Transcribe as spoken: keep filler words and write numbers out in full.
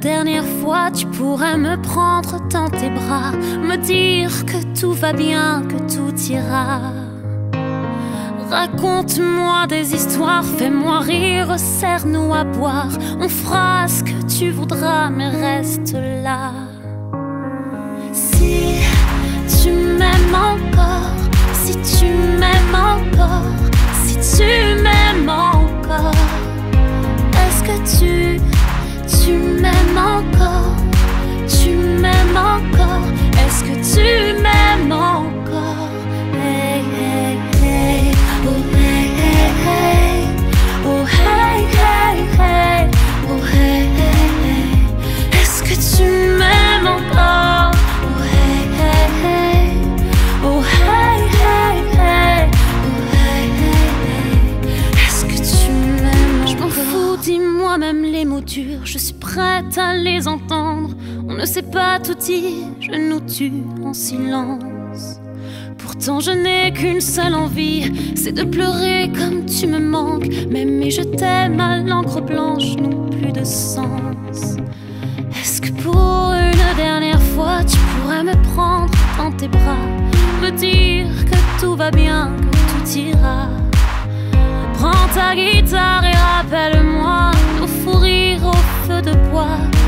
dernière fois, tu pourrais me prendre dans tes bras, me dire que tout va bien, que tout ira. Raconte-moi des histoires, fais-moi rire, serre-nous à boire. On fera ce que tu voudras, mais reste là. Si tu m'aimes encore, si tu m'aimes encore, si tu m'aimes encore, est-ce que tu, tu m'aimes encore, tu m'aimes encore, est-ce que tu m'aimes encore? Hey, hey, hey, oh hey, hey, hey, oh hey, hey, hey, oh hey, hey, hey, est-ce que tu m'aimes encore? Oh hey, hey, hey, oh hey, hey, hey, oh hey, hey, hey, est-ce que tu m'aimes encore? Je m'en fous, dis-moi même les mots durs, je suis prête à les entendre. On ne sait pas tout dire, je nous tue en silence. Pourtant je n'ai qu'une seule envie, c'est de pleurer comme tu me manques. M'aimer je t'aime à l'encre blanche n'ont plus de sens. Est-ce que pour une dernière fois tu pourrais me prendre dans tes bras, me dire que tout va bien, que tout ira? Prends ta guitare et rappelle-moi nos fous rires au feu de bois.